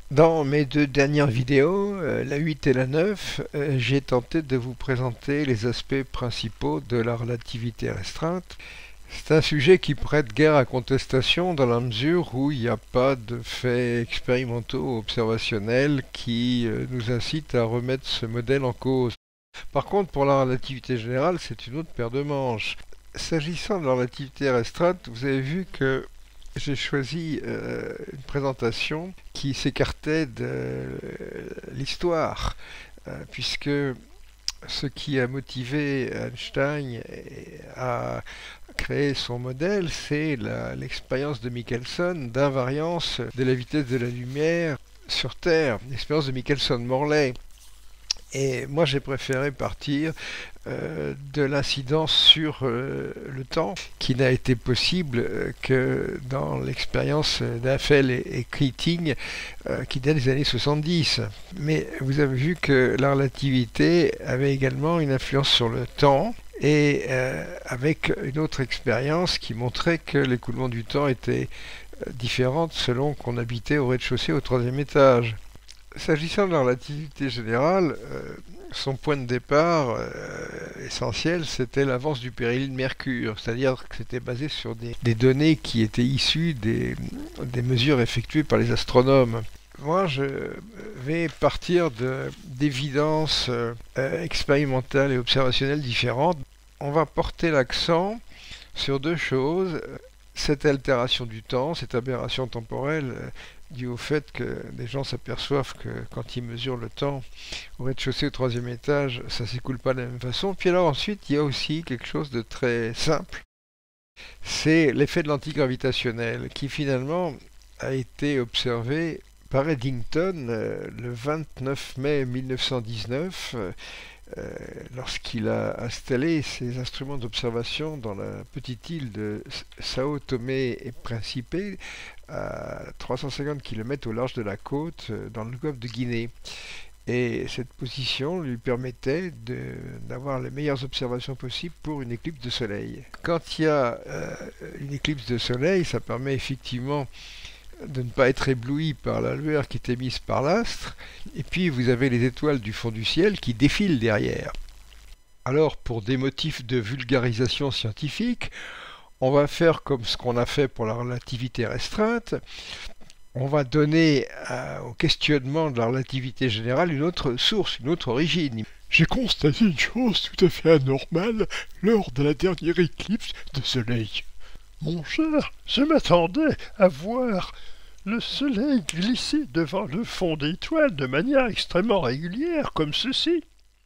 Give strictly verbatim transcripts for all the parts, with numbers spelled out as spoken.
Dans mes deux dernières vidéos, euh, la huit et la neuf, euh, j'ai tenté de vous présenter les aspects principaux de la relativité restreinte. C'est un sujet qui prête guère à contestation dans la mesure où il n'y a pas de faits expérimentaux observationnels qui euh, nous incitent à remettre ce modèle en cause. Par contre, pour la relativité générale, c'est une autre paire de manches. S'agissant de la relativité restreinte, vous avez vu que j'ai choisi euh, une présentation qui s'écartait de euh, l'histoire, euh, puisque ce qui a motivé Einstein à créer son modèle, c'est l'expérience de Michelson d'invariance de la vitesse de la lumière sur Terre, l'expérience de Michelson-Morley. Et moi, j'ai préféré partir euh, de l'incidence sur euh, le temps, qui n'a été possible euh, que dans l'expérience d'Eiffel et, et Keating, euh, qui date des années soixante-dix. Mais vous avez vu que la relativité avait également une influence sur le temps, et euh, avec une autre expérience qui montrait que l'écoulement du temps était euh, différent selon qu'on habitait au rez-de-chaussée au troisième étage. S'agissant de la relativité générale, euh, son point de départ euh, essentiel, c'était l'avance du périhélie de Mercure, c'est-à-dire que c'était basé sur des, des données qui étaient issues des, des mesures effectuées par les astronomes. Moi, je vais partir d'évidences euh, expérimentales et observationnelles différentes. On va porter l'accent sur deux choses. Cette altération du temps, cette aberration temporelle, euh, due au fait que les gens s'aperçoivent que quand ils mesurent le temps au rez-de-chaussée au troisième étage, ça ne s'écoule pas de la même façon. Puis alors ensuite, il y a aussi quelque chose de très simple, c'est l'effet de l'antigravitationnel, qui finalement a été observé par Eddington euh, le vingt-neuf mai mille neuf cent dix-neuf, euh, Euh, lorsqu'il a installé ses instruments d'observation dans la petite île de Sao Tomé et Principe, à trois cent cinquante kilomètres au large de la côte, euh, dans le golfe de Guinée. Et cette position lui permettait d'avoir les meilleures observations possibles pour une éclipse de soleil. Quand il y a euh, une éclipse de soleil, ça permet effectivement de ne pas être ébloui par la lueur qui est émise par l'astre, et puis vous avez les étoiles du fond du ciel qui défilent derrière. Alors, pour des motifs de vulgarisation scientifique, on va faire comme ce qu'on a fait pour la relativité restreinte. On va donner euh, au questionnement de la relativité générale une autre source, une autre origine. J'ai constaté une chose tout à fait anormale lors de la dernière éclipse de soleil. Mon cher, je m'attendais à voir le soleil glisser devant le fond d'étoiles de manière extrêmement régulière, comme ceci.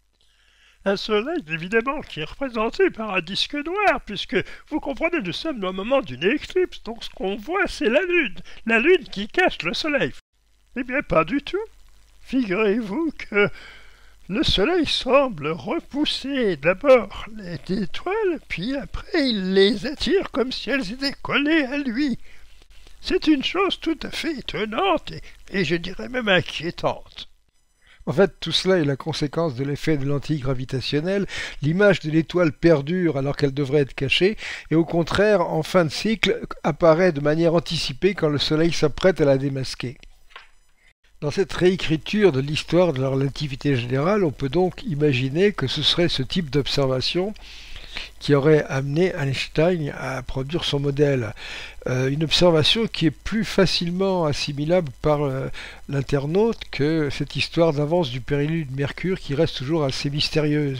Un soleil, évidemment, qui est représenté par un disque noir, puisque, vous comprenez, nous sommes au moment d'une éclipse, donc ce qu'on voit, c'est la lune, la lune qui cache le soleil. Eh bien, pas du tout. Figurez-vous que le soleil semble repousser d'abord les étoiles, puis après il les attire comme si elles étaient collées à lui. C'est une chose tout à fait étonnante et, et je dirais même inquiétante. En fait, tout cela est la conséquence de l'effet de l'antigravitationnel. L'image de l'étoile perdure alors qu'elle devrait être cachée, et au contraire, en fin de cycle, apparaît de manière anticipée quand le soleil s'apprête à la démasquer. Dans cette réécriture de l'histoire de la relativité générale, on peut donc imaginer que ce serait ce type d'observation qui aurait amené Einstein à produire son modèle. Euh, une observation qui est plus facilement assimilable par euh, l'internaute que cette histoire d'avance du périhélie de Mercure qui reste toujours assez mystérieuse.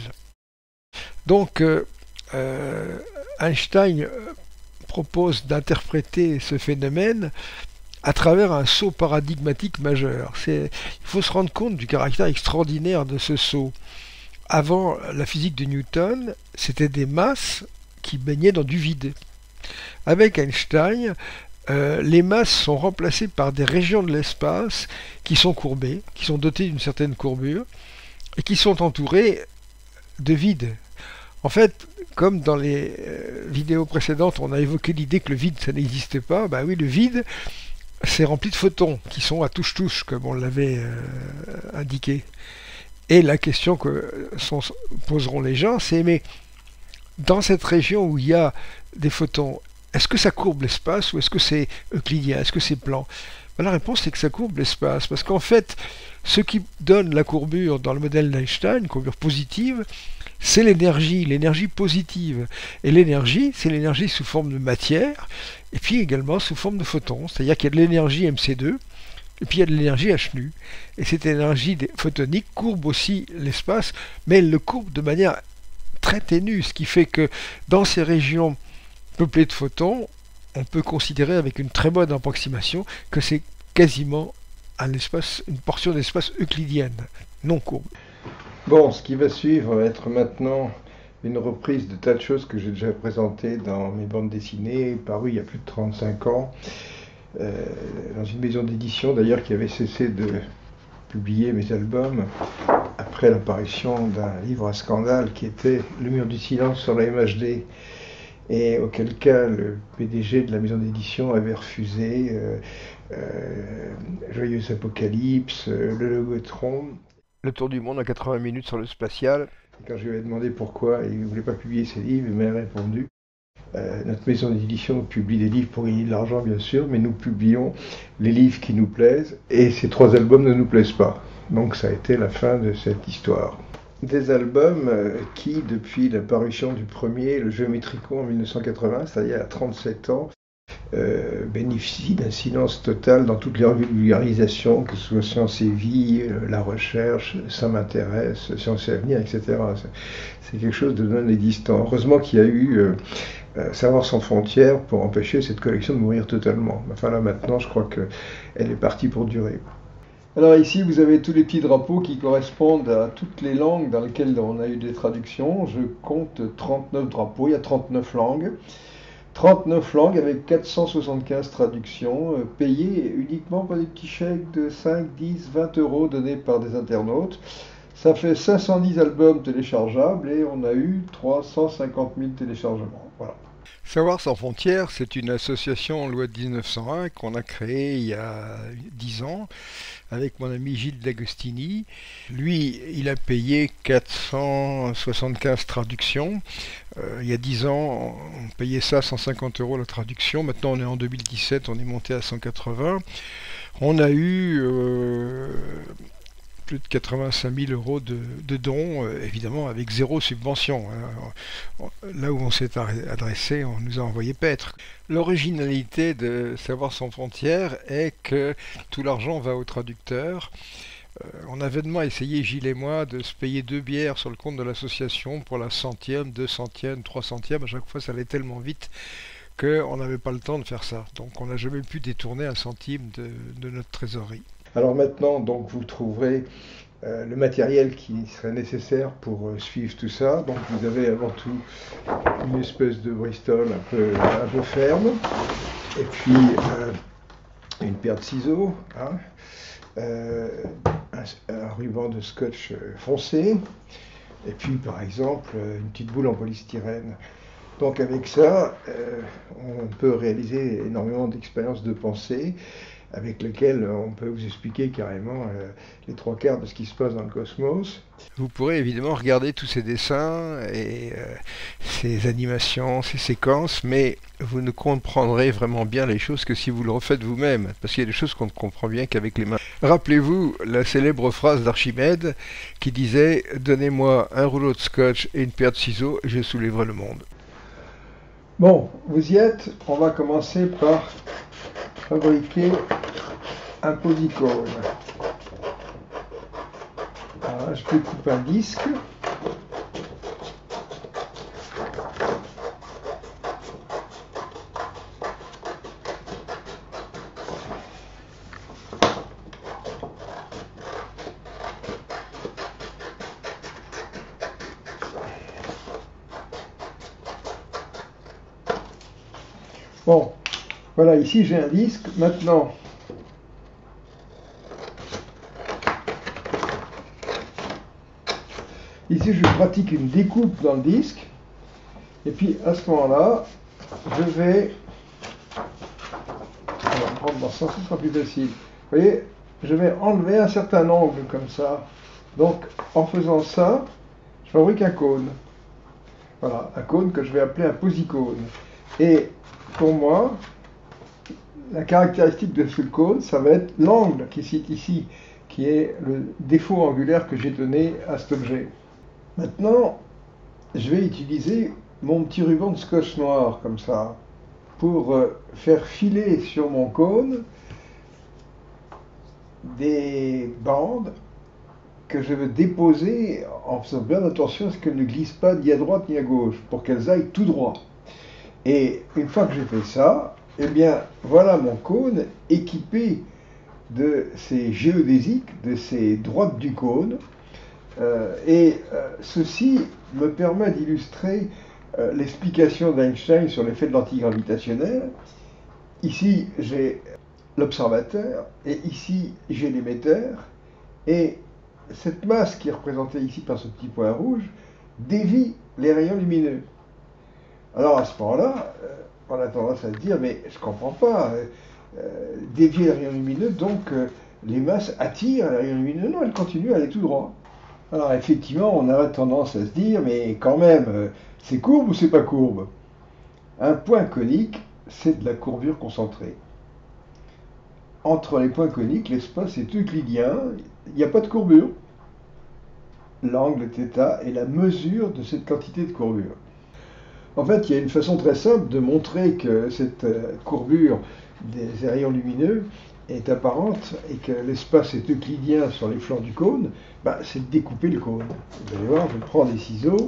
Donc, euh, euh, Einstein propose d'interpréter ce phénomène à travers un saut paradigmatique majeur. Il faut se rendre compte du caractère extraordinaire de ce saut. Avant la physique de Newton, c'était des masses qui baignaient dans du vide. Avec Einstein, euh, les masses sont remplacées par des régions de l'espace qui sont courbées, qui sont dotées d'une certaine courbure, et qui sont entourées de vide. En fait, comme dans les euh, vidéos précédentes, on a évoqué l'idée que le vide, ça n'existait pas, bah oui, le vide, c'est rempli de photons qui sont à touche-touche, comme on l'avait euh, indiqué. Et la question que sont, poseront les gens, c'est mais dans cette région où il y a des photons, est-ce que ça courbe l'espace ou est-ce que c'est euclidien, est-ce que c'est plan? La réponse, c'est que ça courbe l'espace, parce qu'en fait, ce qui donne la courbure dans le modèle d'Einstein, une courbure positive, c'est l'énergie, l'énergie positive. Et l'énergie, c'est l'énergie sous forme de matière, et puis également sous forme de photons, c'est-à-dire qu'il y a de l'énergie M C deux, et puis il y a de l'énergie H nu. Et cette énergie photonique courbe aussi l'espace, mais elle le courbe de manière très ténue, ce qui fait que dans ces régions peuplées de photons, on peut considérer avec une très bonne approximation que c'est quasiment un espace, une portion d'espace euclidienne, non courbe. Bon, ce qui va suivre va être maintenant une reprise de tas de choses que j'ai déjà présentées dans mes bandes dessinées, parues il y a plus de trente-cinq ans, euh, dans une maison d'édition d'ailleurs qui avait cessé de publier mes albums après l'apparition d'un livre à scandale qui était Le mur du silence sur la M H D, et auquel cas le P D G de la maison d'édition avait refusé euh, euh, Joyeuse Apocalypse, euh, le Logotron, Le tour du monde en quatre-vingts minutes sur le spatial. Et quand je lui ai demandé pourquoi il ne voulait pas publier ses livres, il m'a répondu euh, notre maison d'édition publie des livres pour gagner de l'argent bien sûr, mais nous publions les livres qui nous plaisent, et ces trois albums ne nous plaisent pas. Donc ça a été la fin de cette histoire. Des albums qui, depuis la parution du premier, le Géométrico en mille neuf cent quatre-vingts, c'est-à-dire à trente-sept ans, euh, bénéficient d'un silence total dans toutes les vulgarisations, que ce soit Science et Vie, euh, La Recherche, Ça m'intéresse, Science et Avenir, et cetera. C'est quelque chose de non existant. Heureusement qu'il y a eu euh, euh, Savoir sans frontières pour empêcher cette collection de mourir totalement. Enfin là maintenant, je crois qu'elle est partie pour durer. Alors ici, vous avez tous les petits drapeaux qui correspondent à toutes les langues dans lesquelles on a eu des traductions. Je compte trente-neuf drapeaux, il y a trente-neuf langues. trente-neuf langues avec quatre cent soixante-quinze traductions, euh, payées uniquement par des petits chèques de cinq, dix, vingt euros donnés par des internautes. Ça fait cinq cent dix albums téléchargeables et on a eu trois cent cinquante mille téléchargements. Voilà. Savoir sans frontières, c'est une association loi de mille neuf cent un qu'on a créée il y a dix ans avec mon ami Gilles D'Agostini. Lui, il a payé quatre cent soixante-quinze traductions. Euh, il y a dix ans, on payait ça cent cinquante euros la traduction. Maintenant, on est en deux mille dix-sept, on est monté à cent quatre-vingts. On a eu euh, plus de quatre-vingt-cinq mille euros de, de dons, euh, évidemment avec zéro subvention. Hein. Là où on s'est adressé, on nous a envoyé paître. L'originalité de Savoir sans frontières est que tout l'argent va au traducteur. Euh, on a vainement essayé, Gilles et moi, de se payer deux bières sur le compte de l'association pour la centième, deux centièmes, trois centièmes. À chaque fois, ça allait tellement vite qu'on n'avait pas le temps de faire ça. Donc on n'a jamais pu détourner un centime de, de notre trésorerie. Alors maintenant, donc, vous trouverez euh, le matériel qui serait nécessaire pour euh, suivre tout ça. Donc vous avez avant tout une espèce de Bristol un peu, un peu ferme, et puis euh, une paire de ciseaux, hein, euh, un, un ruban de scotch foncé, et puis par exemple une petite boule en polystyrène. Donc avec ça, euh, on peut réaliser énormément d'expériences de pensée, avec lesquels on peut vous expliquer carrément euh, les trois quarts de ce qui se passe dans le cosmos. Vous pourrez évidemment regarder tous ces dessins et euh, ces animations, ces séquences, mais vous ne comprendrez vraiment bien les choses que si vous le refaites vous-même, parce qu'il y a des choses qu'on ne comprend bien qu'avec les mains. Rappelez-vous la célèbre phrase d'Archimède qui disait « Donnez-moi un rouleau de scotch et une paire de ciseaux et je soulèverai le monde ». Bon, vous y êtes, on va commencer par fabriquer un polycone. Alors là, je découpe un disque. Bon, voilà, ici j'ai un disque. Maintenant, ici je pratique une découpe dans le disque. Et puis à ce moment-là, je vais... On va prendre dans ce sens, ce sera plus facile. Vous voyez, je vais enlever un certain angle comme ça. Donc, en faisant ça, je fabrique un cône. Voilà, un cône que je vais appeler un posicône. Et pour moi, la caractéristique de ce cône, ça va être l'angle qui cite ici, qui est le défaut angulaire que j'ai donné à cet objet. Maintenant, je vais utiliser mon petit ruban de scotch noir, comme ça, pour faire filer sur mon cône des bandes que je veux déposer en faisant bien attention à ce qu'elles ne glissent pas ni à droite ni à gauche, pour qu'elles aillent tout droit. Et une fois que j'ai fait ça, eh bien voilà mon cône équipé de ces géodésiques, de ces droites du cône, euh, et euh, ceci me permet d'illustrer euh, l'explication d'Einstein sur l'effet de l'antigravitationnel. Ici j'ai l'observateur, et ici j'ai l'émetteur, et cette masse qui est représentée ici par ce petit point rouge dévie les rayons lumineux. Alors à ce moment-là, euh, on a tendance à se dire, mais je ne comprends pas, euh, euh, dévier les rayons lumineux, donc euh, les masses attirent les rayons lumineux. Non, elles continuent à aller tout droit. Alors effectivement, on a tendance à se dire, mais quand même, euh, c'est courbe ou c'est pas courbe? Un point conique, c'est de la courbure concentrée. Entre les points coniques, l'espace est euclidien, il n'y a pas de courbure. L'angle θ est la mesure de cette quantité de courbure. En fait, il y a une façon très simple de montrer que cette courbure des rayons lumineux est apparente et que l'espace est euclidien sur les flancs du cône, bah, c'est de découper le cône. Vous allez voir, je prends des ciseaux.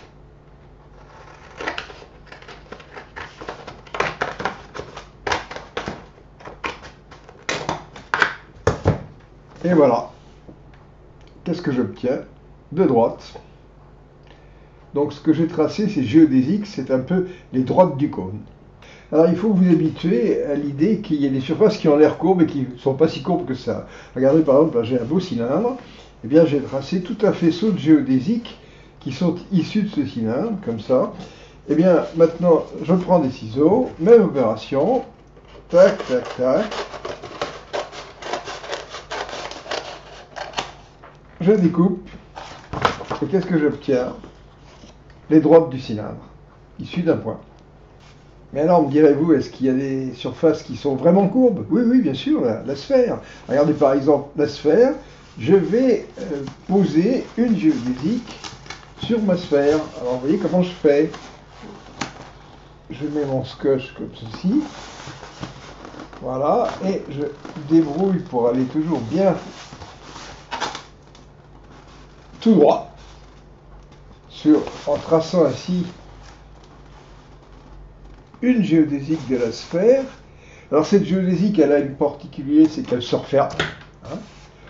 Et voilà. Qu'est-ce que j'obtiens? De droite. Donc ce que j'ai tracé, c'est géodésique, c'est un peu les droites du cône. Alors il faut vous habituer à l'idée qu'il y a des surfaces qui ont l'air courbes et qui ne sont pas si courbes que ça. Regardez par exemple, là j'ai un beau cylindre, et bien j'ai tracé tout un faisceau de géodésiques qui sont issus de ce cylindre, comme ça. Et bien maintenant, je prends des ciseaux, même opération, tac, tac, tac. Je découpe, et qu'est-ce que j'obtiens? Les droites du cylindre, issues d'un point. Mais alors, me direz-vous, est-ce qu'il y a des surfaces qui sont vraiment courbes? Oui, oui, bien sûr, la, la sphère. Regardez par exemple la sphère, je vais euh, poser une géodésique sur ma sphère. Alors, vous voyez comment je fais? Je mets mon scotch comme ceci. Voilà, et je débrouille pour aller toujours bien tout droit, sur, en traçant ainsi une géodésique de la sphère. Alors cette géodésique, elle a une particulier, c'est qu'elle se referme. Hein.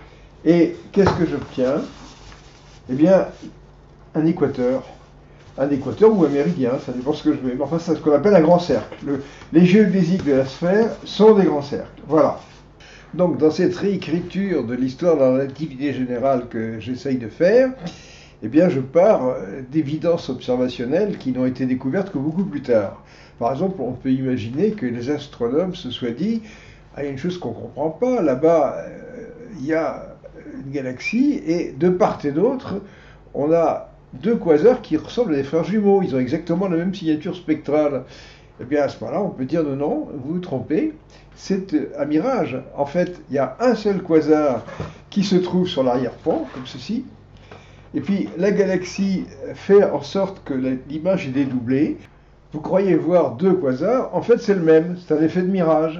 Et qu'est-ce que j'obtiens? Eh bien, un équateur. Un équateur ou un méridien, ça dépend ce que je veux. Mais enfin, c'est ce qu'on appelle un grand cercle. Le, les géodésiques de la sphère sont des grands cercles. Voilà. Donc, dans cette réécriture de l'histoire de la relativité générale que j'essaye de faire, eh bien, je pars d'évidences observationnelles qui n'ont été découvertes que beaucoup plus tard. Par exemple, on peut imaginer que les astronomes se soient dit « Ah, il y a une chose qu'on ne comprend pas, là-bas, euh, il y a une galaxie, et de part et d'autre, on a deux quasars qui ressemblent à des frères jumeaux, ils ont exactement la même signature spectrale. » Eh bien, à ce moment-là, on peut dire « Non, non, vous vous trompez, c'est un mirage. En fait, il y a un seul quasar qui se trouve sur l'arrière-plan, comme ceci, et puis la galaxie fait en sorte que l'image est dédoublée. Vous croyez voir deux quasars, en fait c'est le même, c'est un effet de mirage.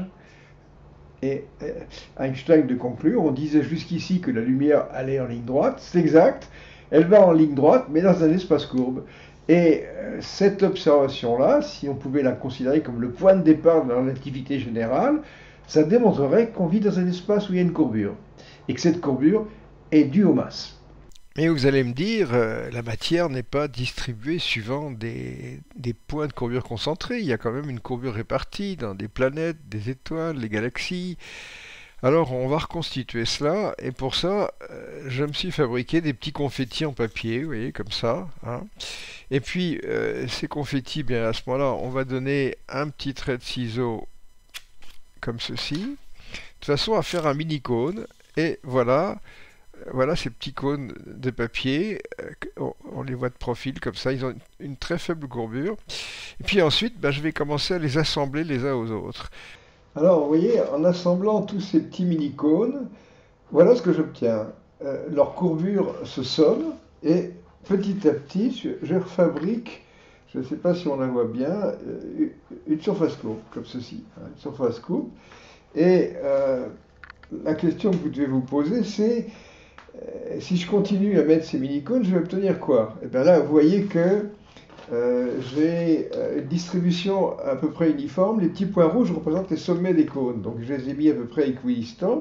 Et Einstein de conclure, on disait jusqu'ici que la lumière allait en ligne droite, c'est exact, elle va en ligne droite, mais dans un espace courbe. Et cette observation-là, si on pouvait la considérer comme le point de départ de la relativité générale, ça démontrerait qu'on vit dans un espace où il y a une courbure, et que cette courbure est due aux masses. Mais vous allez me dire, euh, la matière n'est pas distribuée suivant des, des points de courbure concentrés. Il y a quand même une courbure répartie dans des planètes, des étoiles, les galaxies. Alors on va reconstituer cela, et pour ça, euh, je me suis fabriqué des petits confettis en papier, vous voyez, comme ça. Hein. Et puis, euh, ces confettis, bien à ce moment-là, on va donner un petit trait de ciseau comme ceci, de façon à faire un mini-cône, et voilà. Voilà ces petits cônes de papier, on les voit de profil comme ça, ils ont une très faible courbure. Et puis ensuite, ben, je vais commencer à les assembler les uns aux autres. Alors, vous voyez, en assemblant tous ces petits mini-cônes, voilà ce que j'obtiens. Euh, leur courbure se somme et petit à petit, je, je refabrique, je ne sais pas si on la voit bien, euh, une surface courbe, comme ceci, hein, une surface courbe. Et euh, la question que vous devez vous poser, c'est euh, si je continue à mettre ces mini-cônes, je vais obtenir quoi? Et bien là, vous voyez que euh, j'ai une distribution à peu près uniforme. Les petits points rouges représentent les sommets des cônes, donc je les ai mis à peu près équidistants.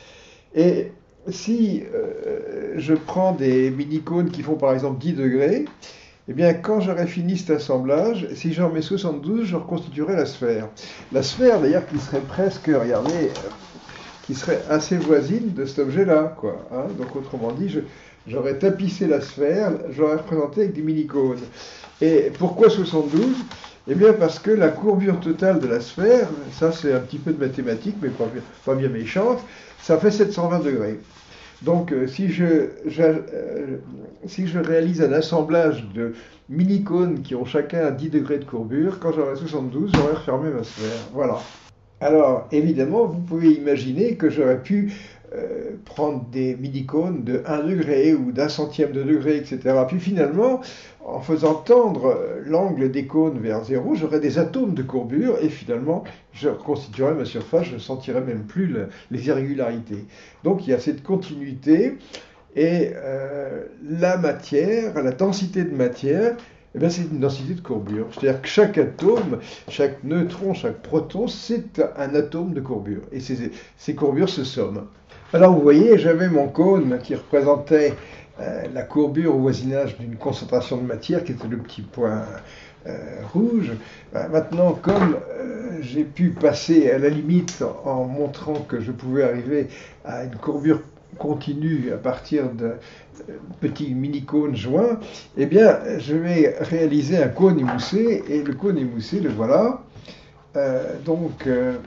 Et si euh, je prends des mini-cônes qui font par exemple dix degrés, eh bien, quand j'aurai fini cet assemblage, si j'en mets soixante-douze, je reconstituerai la sphère. La sphère, d'ailleurs, qui serait presque, regardez, qui serait assez voisine de cet objet-là, quoi. Hein. Donc, autrement dit, je, j'aurais tapissé la sphère, j'aurais représenté avec des mini-cônes. Et pourquoi soixante-douze? Eh bien, parce que la courbure totale de la sphère, ça c'est un petit peu de mathématiques, mais pas bien, pas bien méchante, ça fait sept cent vingt degrés. Donc, euh, si, je, je, euh, si je réalise un assemblage de mini-cônes qui ont chacun dix degrés de courbure, quand j'aurai soixante-douze, j'aurai refermé ma sphère. Voilà. Alors, évidemment, vous pouvez imaginer que j'aurais pu euh, prendre des mini-cônes de un degré ou d'un centième de degré, et cetera. Puis finalement, en faisant tendre l'angle des cônes vers zéro, j'aurais des atomes de courbure et finalement, je reconstituerais ma surface, je ne sentirais même plus le, les irrégularités. Donc, il y a cette continuité et euh, la matière, la densité de matière, eh bien, c'est une densité de courbure. C'est-à-dire que chaque atome, chaque neutron, chaque proton, c'est un atome de courbure. Et ces, ces courbures se somment. Alors, vous voyez, j'avais mon cône qui représentait euh, la courbure au voisinage d'une concentration de matière, qui était le petit point euh, rouge. Ben, maintenant, comme euh, j'ai pu passer à la limite en montrant que je pouvais arriver à une courbure continue à partir de petits mini-cônes joints, eh bien, je vais réaliser un cône émoussé, et le cône émoussé, le voilà. Euh, donc, euh,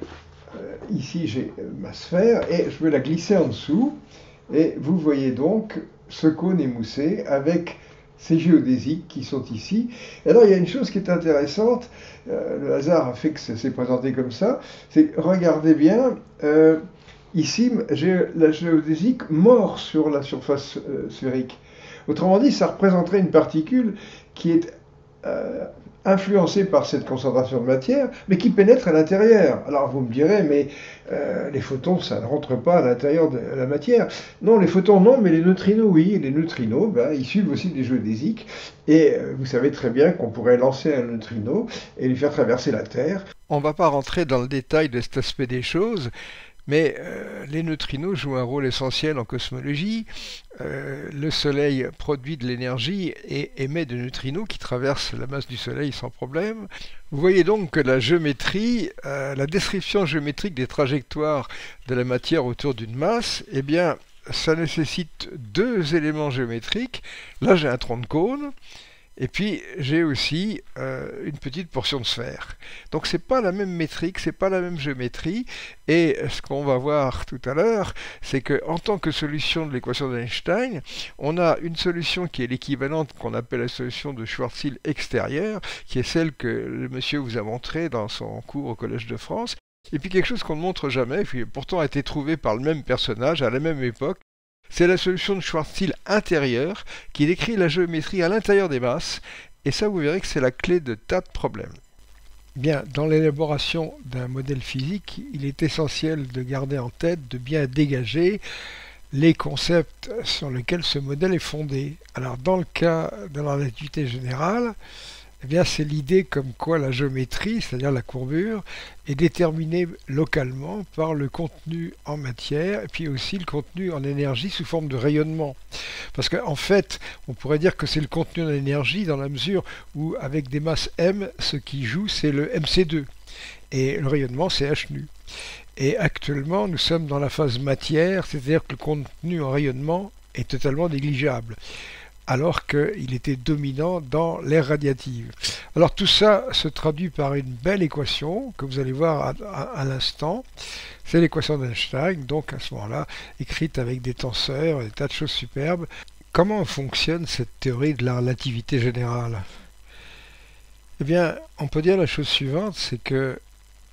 ici, j'ai ma sphère, et je vais la glisser en dessous, et vous voyez donc ce cône émoussé avec ces géodésiques qui sont ici. Et alors, il y a une chose qui est intéressante, euh, le hasard a fait que ça s'est présenté comme ça, c'est, regardez bien, euh, ici, j'ai la géodésique mord sur la surface euh, sphérique. Autrement dit, ça représenterait une particule qui est euh, influencée par cette concentration de matière, mais qui pénètre à l'intérieur. Alors vous me direz, mais euh, les photons, ça ne rentre pas à l'intérieur de la matière. Non, les photons non, mais les neutrinos, oui. Et les neutrinos, ben, ils suivent aussi des géodésiques. Et euh, vous savez très bien qu'on pourrait lancer un neutrino et lui faire traverser la Terre. On ne va pas rentrer dans le détail de cet aspect des choses, mais euh, les neutrinos jouent un rôle essentiel en cosmologie. Euh, le Soleil produit de l'énergie et émet des neutrinos qui traversent la masse du Soleil sans problème. Vous voyez donc que la géométrie, euh, la description géométrique des trajectoires de la matière autour d'une masse, eh bien, ça nécessite deux éléments géométriques. Là, j'ai un tronc de cône. Et puis j'ai aussi euh, une petite portion de sphère. Donc c'est pas la même métrique, c'est pas la même géométrie. Et ce qu'on va voir tout à l'heure, c'est que en tant que solution de l'équation d'Einstein, on a une solution qui est l'équivalente qu'on appelle la solution de Schwarzschild extérieure, qui est celle que le monsieur vous a montrée dans son cours au Collège de France. Et puis quelque chose qu'on ne montre jamais, qui pourtant a été trouvé par le même personnage à la même époque. C'est la solution de Schwarzschild intérieure qui décrit la géométrie à l'intérieur des masses, et ça vous verrez que c'est la clé de tas de problèmes. Bien, dans l'élaboration d'un modèle physique, il est essentiel de garder en tête, de bien dégager les concepts sur lesquels ce modèle est fondé. Alors dans le cas de la relativité générale, eh bien, c'est l'idée comme quoi la géométrie, c'est-à-dire la courbure, est déterminée localement par le contenu en matière et puis aussi le contenu en énergie sous forme de rayonnement. Parce qu'en fait, on pourrait dire que c'est le contenu en énergie dans la mesure où, avec des masses m, ce qui joue, c'est le m c deux. Et le rayonnement, c'est h nu. Et actuellement, nous sommes dans la phase matière, c'est-à-dire que le contenu en rayonnement est totalement négligeable, alors qu'il était dominant dans l'ère radiative. Alors tout ça se traduit par une belle équation que vous allez voir à, à, à l'instant. C'est l'équation d'Einstein, donc à ce moment-là, écrite avec des tenseurs, des tas de choses superbes. Comment fonctionne cette théorie de la relativité générale? Eh bien, on peut dire la chose suivante, c'est que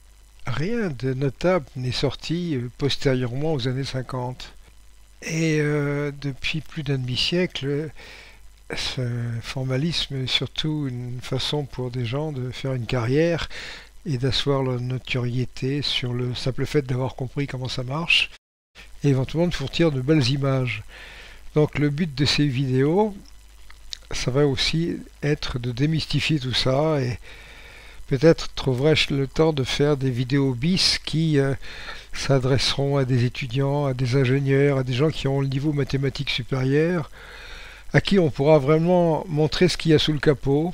rien de notable n'est sorti postérieurement aux années cinquante. Et euh, depuis plus d'un demi-siècle, ce formalisme est surtout une façon pour des gens de faire une carrière et d'asseoir leur notoriété sur le simple fait d'avoir compris comment ça marche, et éventuellement de fournir de belles images. Donc le but de ces vidéos, ça va aussi être de démystifier tout ça, et peut-être trouverai-je le temps de faire des vidéos bis qui euh, s'adresseront à des étudiants, à des ingénieurs, à des gens qui ont le niveau mathématique supérieur, à qui on pourra vraiment montrer ce qu'il y a sous le capot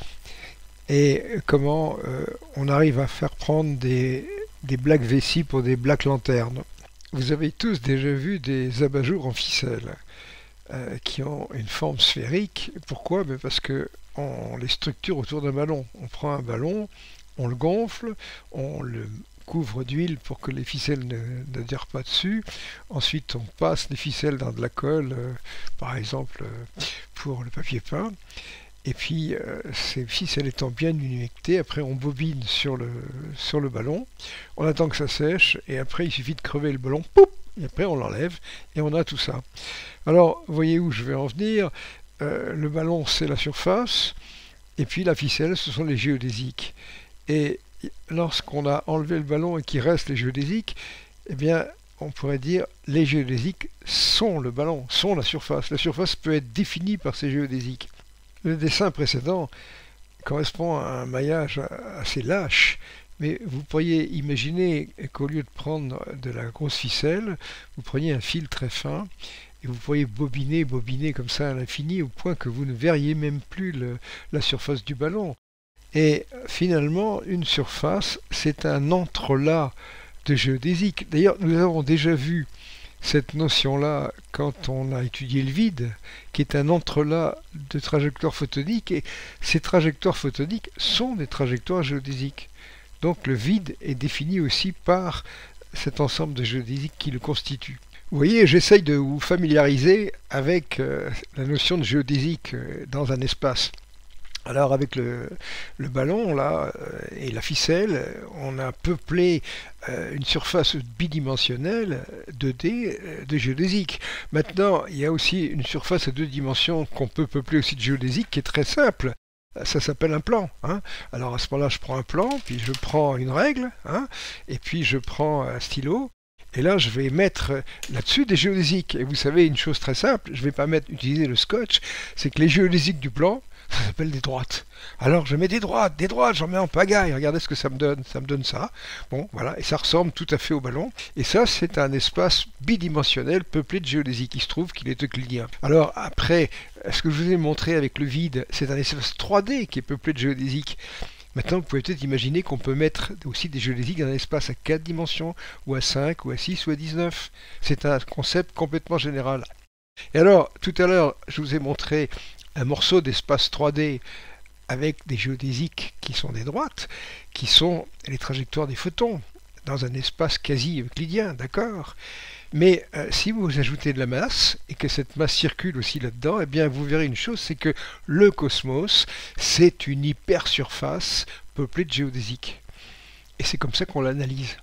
et comment euh, on arrive à faire prendre des, des black vessie pour des black lanternes. Vous avez tous déjà vu des abat-jours en ficelle euh, qui ont une forme sphérique. Pourquoi? Ben parce que on les structure autour d'un ballon. On prend un ballon, on le gonfle, on le couvre d'huile pour que les ficelles ne, ne dirent pas dessus. Ensuite, on passe les ficelles dans de la colle, euh, par exemple euh, pour le papier peint. Et puis, euh, ces ficelles étant bien humectées, après on bobine sur le, sur le ballon. On attend que ça sèche, et après il suffit de crever le ballon, poup, et après on l'enlève, et on a tout ça. Alors, voyez où je vais en venir. Euh, le ballon, c'est la surface, et puis la ficelle, ce sont les géodésiques. Et lorsqu'on a enlevé le ballon et qu'il reste les géodésiques, eh bien, on pourrait dire les géodésiques sont le ballon, sont la surface. La surface peut être définie par ces géodésiques. Le dessin précédent correspond à un maillage assez lâche, mais vous pourriez imaginer qu'au lieu de prendre de la grosse ficelle, vous preniez un fil très fin et vous pourriez bobiner, bobiner comme ça à l'infini au point que vous ne verriez même plus le, la surface du ballon. Et finalement, une surface, c'est un entrelac de géodésiques. D'ailleurs, nous avons déjà vu cette notion-là quand on a étudié le vide, qui est un entrelac de trajectoires photoniques, et ces trajectoires photoniques sont des trajectoires géodésiques. Donc le vide est défini aussi par cet ensemble de géodésiques qui le constitue. Vous voyez, j'essaye de vous familiariser avec euh, la notion de géodésique euh, dans un espace. Alors avec le, le ballon là euh, et la ficelle, on a peuplé euh, une surface bidimensionnelle deux D euh, de géodésique. Maintenant, il y a aussi une surface à deux dimensions qu'on peut peupler aussi de géodésique qui est très simple. Ça s'appelle un plan. Hein. Alors à ce moment-là, je prends un plan, puis je prends une règle, hein, et puis je prends un stylo. Et là, je vais mettre là-dessus des géodésiques. Et vous savez, une chose très simple, je ne vais pas mettre, utiliser le scotch, c'est que les géodésiques du plan, ça s'appelle des droites. Alors je mets des droites, des droites, j'en mets en pagaille, regardez ce que ça me donne, ça me donne ça. Bon, voilà, et ça ressemble tout à fait au ballon. Et ça, c'est un espace bidimensionnel peuplé de géodésiques. Il se trouve qu'il est euclidien. Alors après, ce que je vous ai montré avec le vide, c'est un espace trois D qui est peuplé de géodésiques. Maintenant, vous pouvez peut-être imaginer qu'on peut mettre aussi des géodésiques dans un espace à quatre dimensions, ou à cinq, ou à six, ou à dix-neuf. C'est un concept complètement général. Et alors, tout à l'heure, je vous ai montré un morceau d'espace trois D avec des géodésiques qui sont des droites, qui sont les trajectoires des photons, dans un espace quasi euclidien, d'accord? Mais euh, si vous ajoutez de la masse, et que cette masse circule aussi là-dedans, eh bien vous verrez une chose, c'est que le cosmos, c'est une hypersurface peuplée de géodésiques. Et c'est comme ça qu'on l'analyse.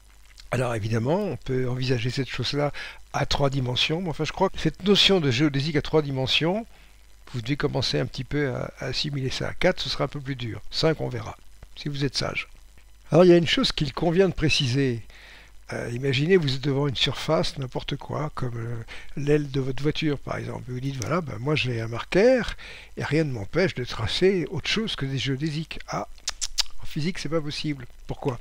Alors évidemment, on peut envisager cette chose-là à trois dimensions, mais enfin je crois que cette notion de géodésique à trois dimensions, vous devez commencer un petit peu à, à assimiler ça. À quatre, ce sera un peu plus dur. cinq, on verra, si vous êtes sage. Alors il y a une chose qu'il convient de préciser. Euh, imaginez, vous êtes devant une surface, n'importe quoi, comme euh, l'aile de votre voiture par exemple. Et vous dites, voilà, ben, moi j'ai un marqueur, et rien ne m'empêche de tracer autre chose que des géodésiques. Ah, en physique, c'est pas possible. Pourquoi?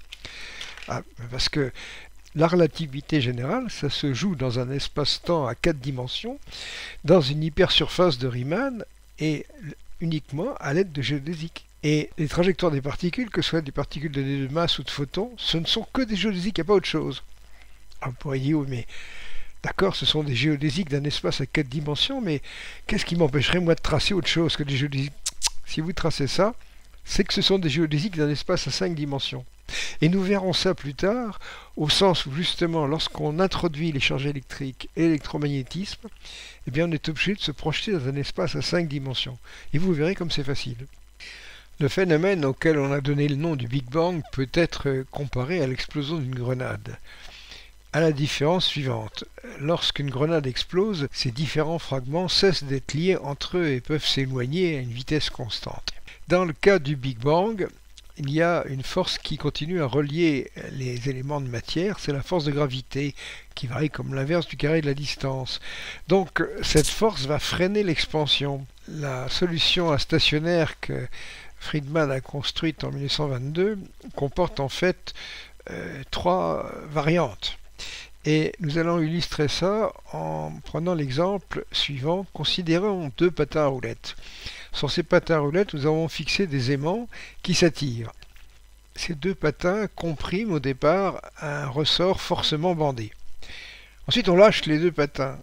Ah, parce que la relativité générale, ça se joue dans un espace-temps à quatre dimensions, dans une hypersurface de Riemann, et uniquement à l'aide de géodésiques. Et les trajectoires des particules, que ce soit des particules données de masse ou de photons, ce ne sont que des géodésiques, il n'y a pas autre chose. Alors, vous pourriez dire, oui, mais d'accord, ce sont des géodésiques d'un espace à quatre dimensions, mais qu'est-ce qui m'empêcherait, moi, de tracer autre chose que des géodésiques? Si vous tracez ça, c'est que ce sont des géodésiques d'un espace à cinq dimensions. Et nous verrons ça plus tard, au sens où justement, lorsqu'on introduit les charges électriques et l'électromagnétisme, eh bien on est obligé de se projeter dans un espace à cinq dimensions. Et vous verrez comme c'est facile. Le phénomène auquel on a donné le nom du Big Bang peut être comparé à l'explosion d'une grenade, à la différence suivante. Lorsqu'une grenade explose, ces différents fragments cessent d'être liés entre eux et peuvent s'éloigner à une vitesse constante. Dans le cas du Big Bang, il y a une force qui continue à relier les éléments de matière, c'est la force de gravité, qui varie comme l'inverse du carré de la distance. Donc cette force va freiner l'expansion. La solution à stationnaire que Friedman a construite en mille neuf cent vingt-deux comporte en fait euh, trois variantes. Et nous allons illustrer ça en prenant l'exemple suivant. Considérons deux patins à roulettes. Sur ces patins à roulettes, nous avons fixé des aimants qui s'attirent. Ces deux patins compriment au départ un ressort forcément bandé. Ensuite, on lâche les deux patins.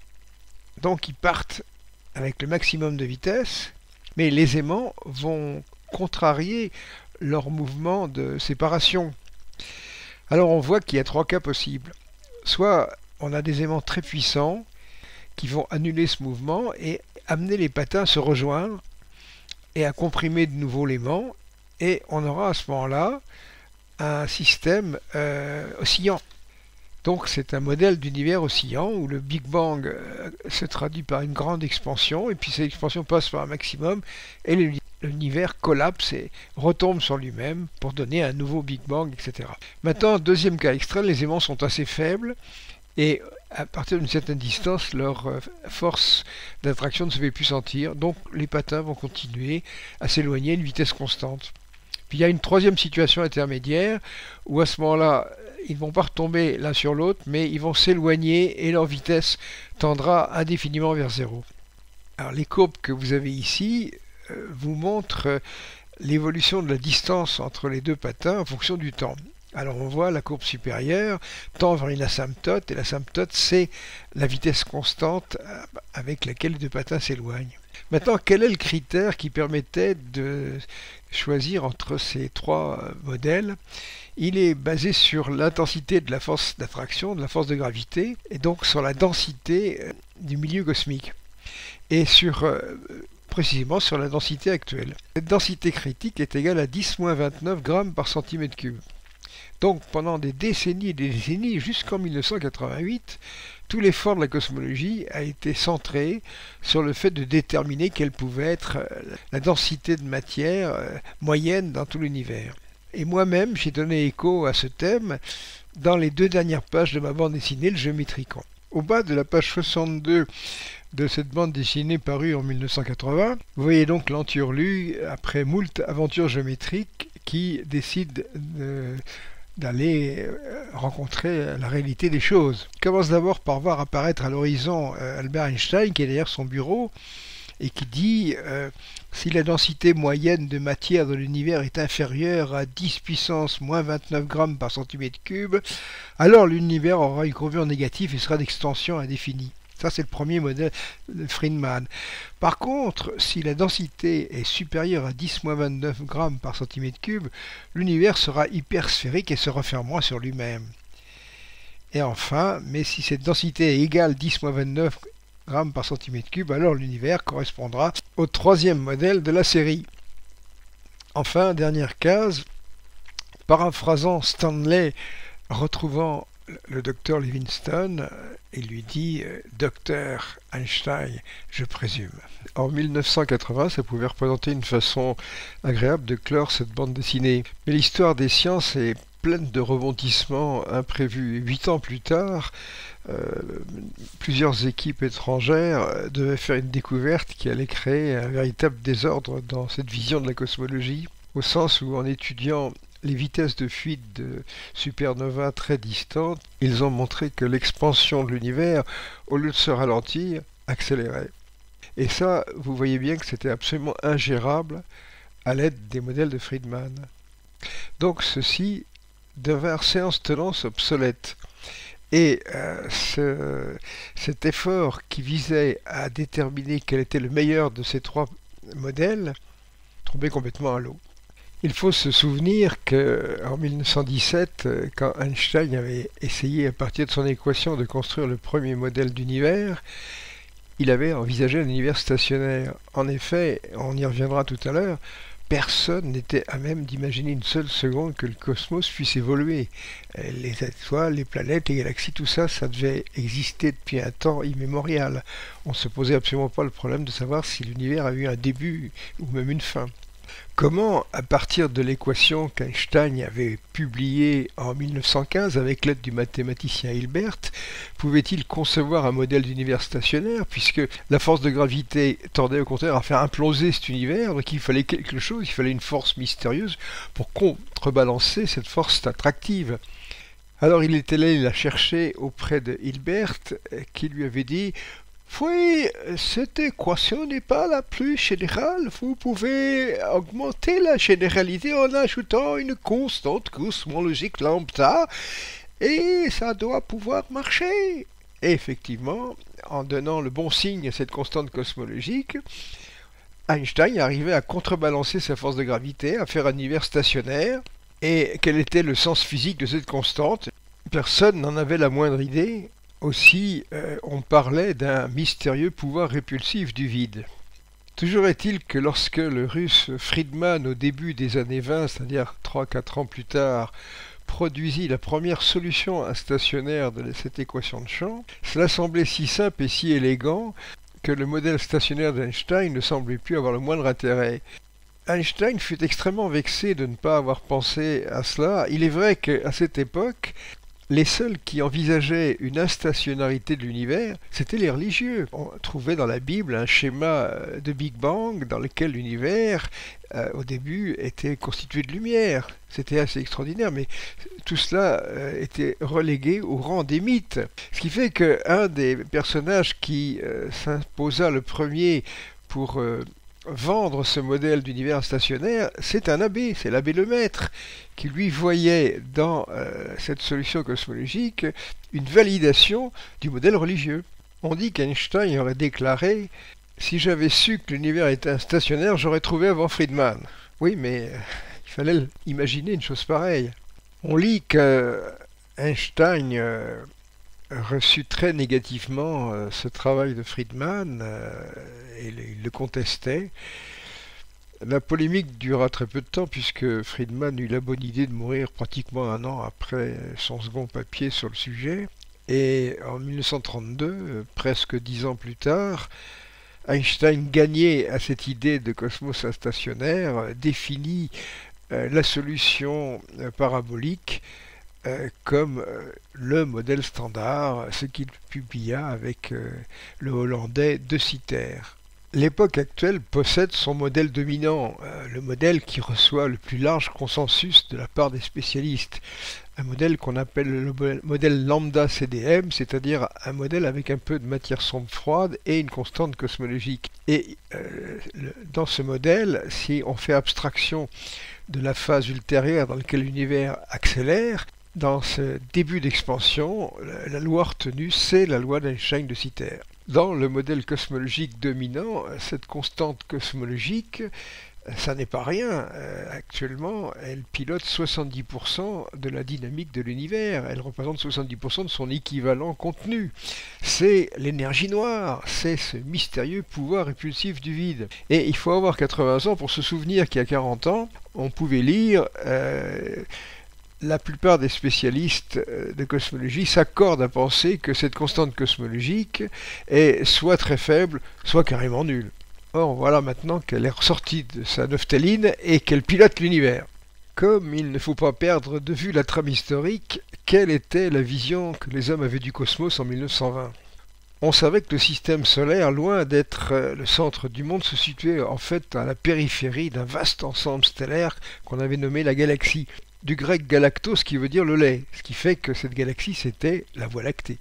Donc, ils partent avec le maximum de vitesse, mais les aimants vont contrarier leur mouvement de séparation. Alors, on voit qu'il y a trois cas possibles. Soit on a des aimants très puissants qui vont annuler ce mouvement et amener les patins à se rejoindre et à comprimer de nouveau l'aimant, et on aura à ce moment-là un système euh, oscillant. Donc c'est un modèle d'univers oscillant où le Big Bang euh, se traduit par une grande expansion, et puis cette expansion passe par un maximum et l'univers collapse et retombe sur lui-même pour donner un nouveau Big Bang, et cetera. Maintenant, deuxième cas extrême, les aimants sont assez faibles et à partir d'une certaine distance, leur euh, force d'attraction ne se fait plus sentir, donc les patins vont continuer à s'éloigner à une vitesse constante. Puis il y a une troisième situation intermédiaire où à ce moment-là, ils ne vont pas retomber l'un sur l'autre, mais ils vont s'éloigner et leur vitesse tendra indéfiniment vers zéro. Alors les courbes que vous avez ici euh, vous montrent euh, l'évolution de la distance entre les deux patins en fonction du temps. Alors on voit la courbe supérieure tend vers une asymptote, et l'asymptote c'est la vitesse constante avec laquelle les deux patins s'éloignent. Maintenant, quel est le critère qui permettait de choisir entre ces trois modèles? Il est basé sur l'intensité de la force d'attraction, de la force de gravité, et donc sur la densité du milieu cosmique, et sur précisément sur la densité actuelle. Cette densité critique est égale à dix moins vingt-neuf grammes par centimètre cube. Donc pendant des décennies et des décennies, jusqu'en mille neuf cent quatre-vingt-huit, tout l'effort de la cosmologie a été centré sur le fait de déterminer quelle pouvait être la densité de matière moyenne dans tout l'univers. Et moi-même, j'ai donné écho à ce thème dans les deux dernières pages de ma bande dessinée, le Géométricon. Au bas de la page soixante-deux de cette bande dessinée parue en mille neuf cent quatre-vingts, vous voyez donc l'enturlu, après moult aventures géométriques, qui décide de... d'aller rencontrer la réalité des choses. Il commence d'abord par voir apparaître à l'horizon euh, Albert Einstein, qui est derrière son bureau, et qui dit euh, si la densité moyenne de matière de l'univers est inférieure à dix puissance moins vingt-neuf grammes par centimètre cube, alors l'univers aura une courbure négative et sera d'extension indéfinie. Ça, c'est le premier modèle de Friedman. Par contre, si la densité est supérieure à dix moins vingt-neuf grammes par centimètre cube, l'univers sera hypersphérique et se refermera sur lui-même. Et enfin, mais si cette densité est égale à dix moins vingt-neuf grammes par centimètre cube, alors l'univers correspondra au troisième modèle de la série. Enfin, dernière case, paraphrasant Stanley, retrouvant le docteur Livingstone, il lui dit « Docteur Einstein, je présume ». En mille neuf cent quatre-vingts, ça pouvait représenter une façon agréable de clore cette bande dessinée. Mais l'histoire des sciences est pleine de rebondissements imprévus. Huit ans plus tard, euh, plusieurs équipes étrangères devaient faire une découverte qui allait créer un véritable désordre dans cette vision de la cosmologie, au sens où en étudiant les vitesses de fuite de supernovas très distantes, ils ont montré que l'expansion de l'univers, au lieu de se ralentir, accélérait. Et ça, vous voyez bien que c'était absolument ingérable à l'aide des modèles de Friedman. Donc ceux-ci devinrent séance tenance obsolètes. Et euh, ce, cet effort qui visait à déterminer quel était le meilleur de ces trois modèles tombait complètement à l'eau. Il faut se souvenir qu'en mille neuf cent dix-sept, quand Einstein avait essayé à partir de son équation de construire le premier modèle d'univers, il avait envisagé un univers stationnaire. En effet, on y reviendra tout à l'heure, personne n'était à même d'imaginer une seule seconde que le cosmos puisse évoluer. Les étoiles, les planètes, les galaxies, tout ça, ça devait exister depuis un temps immémorial. On ne se posait absolument pas le problème de savoir si l'univers a eu un début ou même une fin. Comment, à partir de l'équation qu'Einstein avait publiée en mille neuf cent quinze avec l'aide du mathématicien Hilbert, pouvait-il concevoir un modèle d'univers stationnaire, puisque la force de gravité tendait au contraire à faire imploser cet univers, donc il fallait quelque chose, il fallait une force mystérieuse pour contrebalancer cette force attractive. Alors il est allé la chercher auprès de Hilbert, qui lui avait dit: oui, cette équation n'est pas la plus générale. Vous pouvez augmenter la généralité en ajoutant une constante cosmologique lambda et ça doit pouvoir marcher. Et effectivement, en donnant le bon signe à cette constante cosmologique, Einstein arrivait à contrebalancer sa force de gravité, à faire un univers stationnaire. Et quel était le sens physique de cette constante? Personne n'en avait la moindre idée. Aussi, euh, on parlait d'un mystérieux pouvoir répulsif du vide. Toujours est-il que lorsque le russe Friedman, au début des années vingt, c'est-à-dire trois à quatre ans plus tard, produisit la première solution instationnaire de cette équation de champ, cela semblait si simple et si élégant que le modèle stationnaire d'Einstein ne semblait plus avoir le moindre intérêt. Einstein fut extrêmement vexé de ne pas avoir pensé à cela. Il est vrai qu'à cette époque, les seuls qui envisageaient une instationnarité de l'univers, c'étaient les religieux. On trouvait dans la Bible un schéma de Big Bang dans lequel l'univers, euh, au début, était constitué de lumière. C'était assez extraordinaire, mais tout cela euh, était relégué au rang des mythes. Ce qui fait qu'un des personnages qui euh, s'imposa le premier pour euh, vendre ce modèle d'univers stationnaire, c'est un abbé, c'est l'abbé Lemaître, qui lui voyait dans euh, cette solution cosmologique une validation du modèle religieux. On dit qu'Einstein aurait déclaré « Si j'avais su que l'univers était stationnaire, j'aurais trouvé avant Friedman ». Oui, mais euh, il fallait imaginer une chose pareille. On lit qu'Einstein euh, reçut très négativement euh, ce travail de Friedman euh, et il le contestait. La polémique dura très peu de temps puisque Friedman eut la bonne idée de mourir pratiquement un an après son second papier sur le sujet. Et en mille neuf cent trente-deux, presque dix ans plus tard, Einstein gagnait à cette idée de cosmos stationnaire, définit euh, la solution euh, parabolique euh, comme euh, le modèle standard, ce qu'il publia avec euh, le Hollandais De Sitter. L'époque actuelle possède son modèle dominant, euh, le modèle qui reçoit le plus large consensus de la part des spécialistes. Un modèle qu'on appelle le modèle lambda C D M, c'est-à-dire un modèle avec un peu de matière sombre froide et une constante cosmologique. Et euh, le, dans ce modèle, si on fait abstraction de la phase ultérieure dans laquelle l'univers accélère, dans ce début d'expansion, la, la loi retenue, c'est la loi d'Einstein de Sitter. Dans le modèle cosmologique dominant, cette constante cosmologique, ça n'est pas rien. Euh, actuellement, elle pilote soixante-dix pour cent de la dynamique de l'univers. Elle représente soixante-dix pour cent de son équivalent contenu. C'est l'énergie noire. C'est ce mystérieux pouvoir répulsif du vide. Et il faut avoir quatre-vingts ans pour se souvenir qu'il y a quarante ans, on pouvait lire... Euh, La plupart des spécialistes de cosmologie s'accordent à penser que cette constante cosmologique est soit très faible, soit carrément nulle. Or, voilà maintenant qu'elle est ressortie de sa naphtaline et qu'elle pilote l'univers. Comme il ne faut pas perdre de vue la trame historique, quelle était la vision que les hommes avaient du cosmos en mille neuf cent vingt? On savait que le système solaire, loin d'être le centre du monde, se situait en fait à la périphérie d'un vaste ensemble stellaire qu'on avait nommé la galaxie. Du grec galactos qui veut dire le lait, ce qui fait que cette galaxie c'était la Voie lactée.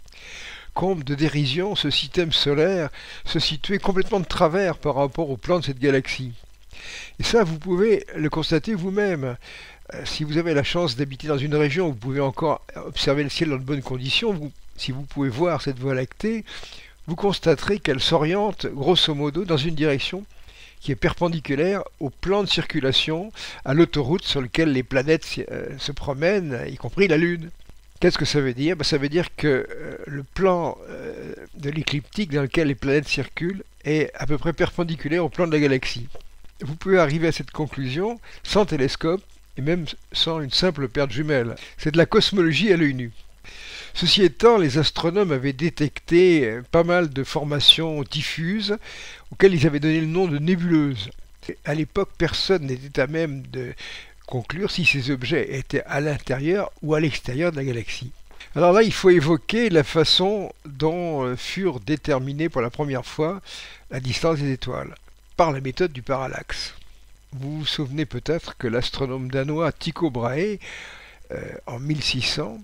Comble de dérision, ce système solaire se situait complètement de travers par rapport au plan de cette galaxie. Et ça, vous pouvez le constater vous-même. Si vous avez la chance d'habiter dans une région où vous pouvez encore observer le ciel dans de bonnes conditions, vous, si vous pouvez voir cette Voie lactée, vous constaterez qu'elle s'oriente grosso modo dans une direction qui est perpendiculaire au plan de circulation, à l'autoroute sur laquelle les planètes euh, se promènent, y compris la Lune. Qu'est-ce que ça veut dire? Ben, ça veut dire que euh, le plan euh, de l'écliptique dans lequel les planètes circulent est à peu près perpendiculaire au plan de la galaxie. vous pouvez arriver à cette conclusion sans télescope et même sans une simple paire de jumelles. C'est de la cosmologie à l'œil nu. Ceci étant, les astronomes avaient détecté pas mal de formations diffuses auxquelles ils avaient donné le nom de nébuleuses. À l'époque, personne n'était à même de conclure si ces objets étaient à l'intérieur ou à l'extérieur de la galaxie. Alors là, il faut évoquer la façon dont furent déterminées pour la première fois la distance des étoiles, par la méthode du parallaxe. Vous vous souvenez peut-être que l'astronome danois Tycho Brahe, euh, en mille six cents,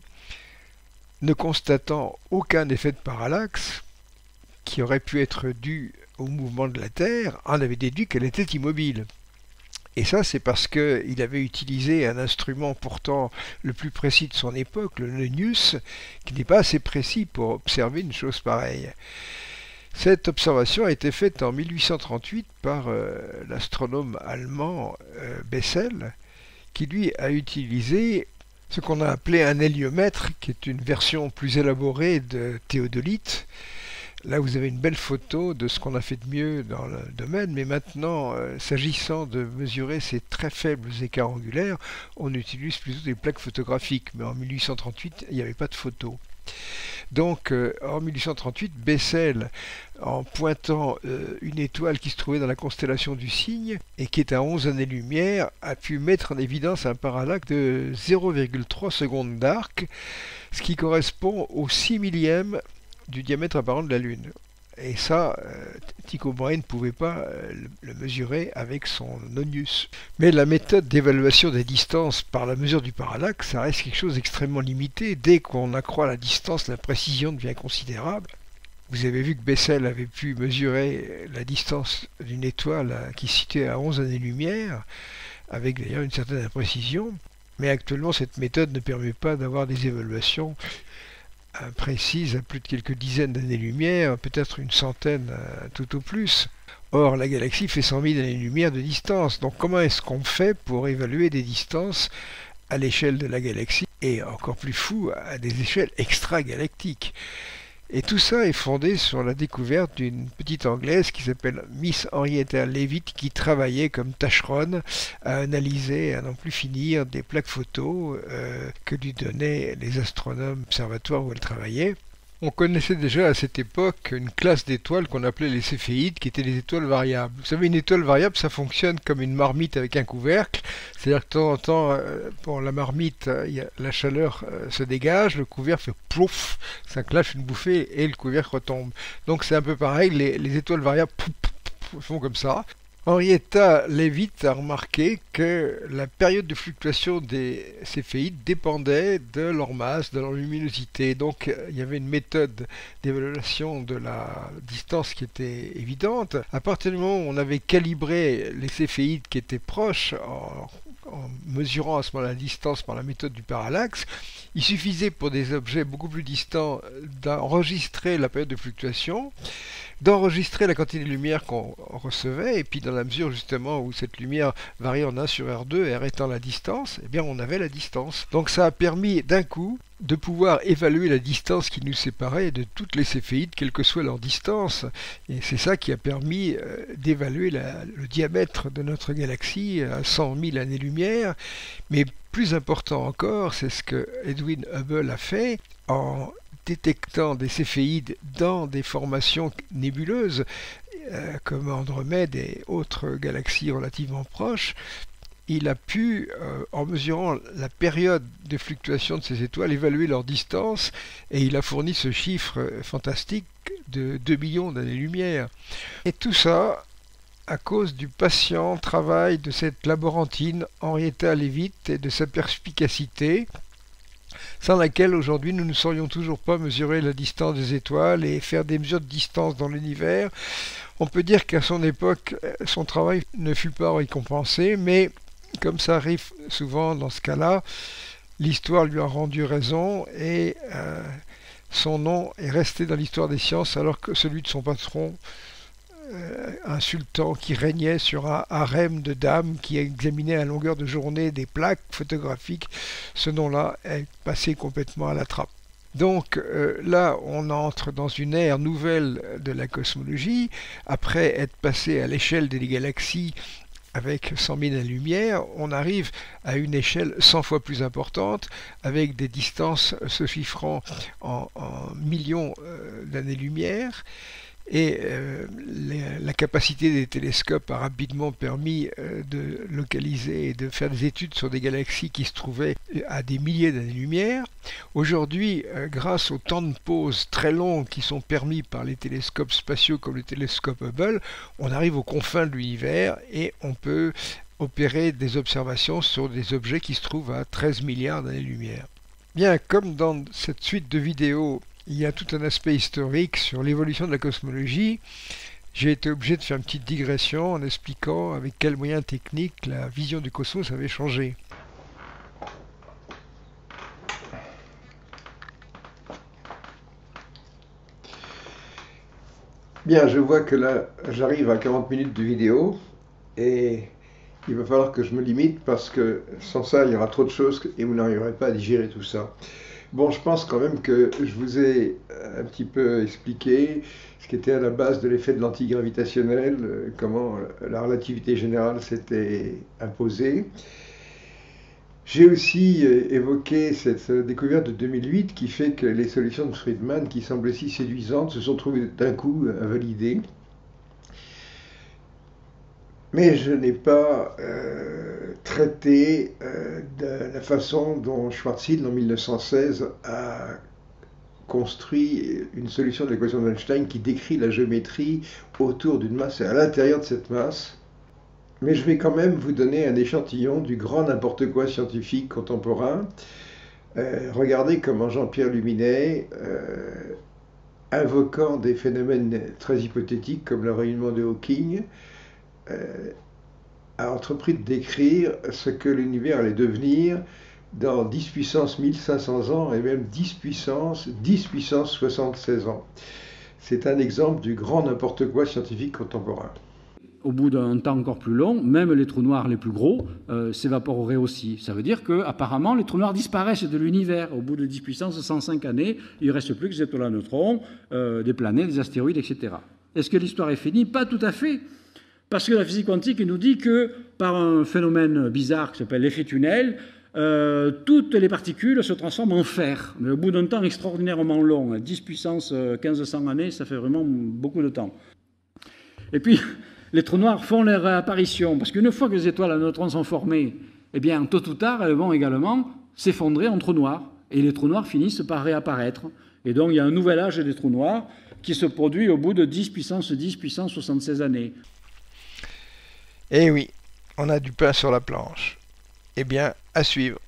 ne constatant aucun effet de parallaxe qui aurait pu être dû au mouvement de la Terre, en avait déduit qu'elle était immobile. Et ça, c'est parce qu'il avait utilisé un instrument pourtant le plus précis de son époque, le Nonius, qui n'est pas assez précis pour observer une chose pareille. Cette observation a été faite en mille huit cent trente-huit par euh, l'astronome allemand euh, Bessel, qui lui a utilisé ce qu'on a appelé un héliomètre, qui est une version plus élaborée de théodolite. Là, vous avez une belle photo de ce qu'on a fait de mieux dans le domaine, mais maintenant, euh, s'agissant de mesurer ces très faibles écarts angulaires, on utilise plutôt des plaques photographiques, mais en mille huit cent trente-huit, il n'y avait pas de photo. Donc, euh, en mille huit cent trente-huit, Bessel, en pointant euh, une étoile qui se trouvait dans la constellation du Cygne, et qui est à onze années-lumière, a pu mettre en évidence un parallaxe de zéro virgule trois secondes d'arc, ce qui correspond au six millième du diamètre apparent de la Lune. Et ça, euh, Tycho Brahe ne pouvait pas euh, le, le mesurer avec son Nonius. Mais la méthode d'évaluation des distances par la mesure du parallaxe, ça reste quelque chose d'extrêmement limité. Dès qu'on accroît la distance, la précision devient considérable. Vous avez vu que Bessel avait pu mesurer la distance d'une étoile euh, qui se situait à onze années-lumière, avec d'ailleurs une certaine imprécision. Mais actuellement, cette méthode ne permet pas d'avoir des évaluations précise à plus de quelques dizaines d'années-lumière, peut-être une centaine euh, tout au plus. Or, la galaxie fait cent mille années-lumière de distance. Donc comment est-ce qu'on fait pour évaluer des distances à l'échelle de la galaxie et encore plus fou, à des échelles extragalactiques? Et tout ça est fondé sur la découverte d'une petite Anglaise qui s'appelle Miss Henrietta Leavitt, qui travaillait comme tâcheronne à analyser, à n'en plus finir, des plaques photos euh, que lui donnaient les astronomes observatoires où elle travaillait. On connaissait déjà à cette époque une classe d'étoiles qu'on appelait les céphéides, qui étaient les étoiles variables. Vous savez, une étoile variable, ça fonctionne comme une marmite avec un couvercle. C'est-à-dire que de temps en temps, pour la marmite, y a, la chaleur euh, se dégage, le couvercle fait plouf, ça clash une bouffée et le couvercle retombe. Donc c'est un peu pareil, les, les étoiles variables pouf, pouf, pouf, font comme ça. Henrietta Leavitt a remarqué que la période de fluctuation des céphéides dépendait de leur masse, de leur luminosité. Donc il y avait une méthode d'évaluation de la distance qui était évidente. À partir du moment où on avait calibré les céphéides qui étaient proches, en, en mesurant à ce moment la distance par la méthode du parallaxe, il suffisait pour des objets beaucoup plus distants d'enregistrer la période de fluctuation, d'enregistrer la quantité de lumière qu'on recevait, et puis dans la mesure justement où cette lumière variait en un sur R deux, R étant la distance, eh bien on avait la distance. Donc ça a permis d'un coup de pouvoir évaluer la distance qui nous séparait de toutes les céphéides, quelle que soit leur distance. Et c'est ça qui a permis euh, d'évaluer la, le diamètre de notre galaxie à cent mille années-lumière. Mais plus important encore, c'est ce que Edwin Hubble a fait en détectant des céphéides dans des formations nébuleuses, euh, comme Andromède et autres galaxies relativement proches. Il a pu, euh, en mesurant la période de fluctuation de ces étoiles, évaluer leur distance, et il a fourni ce chiffre euh, fantastique de deux millions d'années-lumière. Et tout ça à cause du patient travail de cette laborantine Henrietta Leavitt et de sa perspicacité, sans laquelle aujourd'hui nous ne saurions toujours pas mesurer la distance des étoiles et faire des mesures de distance dans l'univers. On peut dire qu'à son époque, son travail ne fut pas récompensé, mais comme ça arrive souvent dans ce cas-là, l'histoire lui a rendu raison et euh, son nom est resté dans l'histoire des sciences alors que celui de son patron, euh, un sultan qui régnait sur un harem de dames qui examinait à longueur de journée des plaques photographiques, ce nom-là est passé complètement à la trappe. Donc euh, là, on entre dans une ère nouvelle de la cosmologie, après être passé à l'échelle des galaxies avec cent mille années-lumière, on arrive à une échelle cent fois plus importante, avec des distances se chiffrant en, en millions euh, d'années-lumière. Et euh, les, la capacité des télescopes a rapidement permis euh, de localiser et de faire des études sur des galaxies qui se trouvaient à des milliers d'années-lumière. Aujourd'hui, euh, grâce aux temps de pause très longs qui sont permis par les télescopes spatiaux comme le télescope Hubble, on arrive aux confins de l'univers et on peut opérer des observations sur des objets qui se trouvent à treize milliards d'années-lumière. Bien, comme dans cette suite de vidéos, il y a tout un aspect historique sur l'évolution de la cosmologie. J'ai été obligé de faire une petite digression en expliquant avec quels moyens techniques la vision du cosmos avait changé. Bien, je vois que là, j'arrive à quarante minutes de vidéo et il va falloir que je me limite parce que sans ça, il y aura trop de choses et vous n'arriverez pas à digérer tout ça. Bon, je pense quand même que je vous ai un petit peu expliqué ce qui était à la base de l'effet de l'antigravitationnel, comment la relativité générale s'était imposée. J'ai aussi évoqué cette découverte de deux mille huit qui fait que les solutions de Friedman, qui semblaient si séduisantes, se sont trouvées d'un coup invalidées. Mais je n'ai pas euh, traité euh, de la façon dont Schwarzschild, en mille neuf cent seize, a construit une solution de l'équation d'Einstein qui décrit la géométrie autour d'une masse et à l'intérieur de cette masse. Mais je vais quand même vous donner un échantillon du grand n'importe quoi scientifique contemporain. Euh, regardez comment Jean-Pierre Luminet, euh, invoquant des phénomènes très hypothétiques comme le rayonnement de Hawking, Euh, a entrepris de décrire ce que l'univers allait devenir dans dix puissance mille cinq cents ans et même dix puissance dix puissance soixante-seize ans. C'est un exemple du grand n'importe quoi scientifique contemporain. Au bout d'un temps encore plus long, même les trous noirs les plus gros euh, s'évaporeraient aussi. Ça veut dire qu'apparemment, les trous noirs disparaissent de l'univers. Au bout de dix puissance cent cinq années, il ne reste plus que des étoiles à neutrons, euh, des planètes, des astéroïdes, et cetera. Est-ce que l'histoire est finie? Pas tout à fait. Parce que la physique quantique nous dit que, par un phénomène bizarre qui s'appelle l'effet tunnel, euh, toutes les particules se transforment en fer. Mais au bout d'un temps extraordinairement long, dix puissance mille cinq cents années, ça fait vraiment beaucoup de temps. Et puis, les trous noirs font leur apparition, parce qu'une fois que les étoiles à neutrons sont formées, eh bien, tôt ou tard, elles vont également s'effondrer en trous noirs. Et les trous noirs finissent par réapparaître. Et donc, il y a un nouvel âge des trous noirs qui se produit au bout de dix puissance dix puissance soixante-seize années. Eh oui, on a du pain sur la planche. Eh bien, à suivre.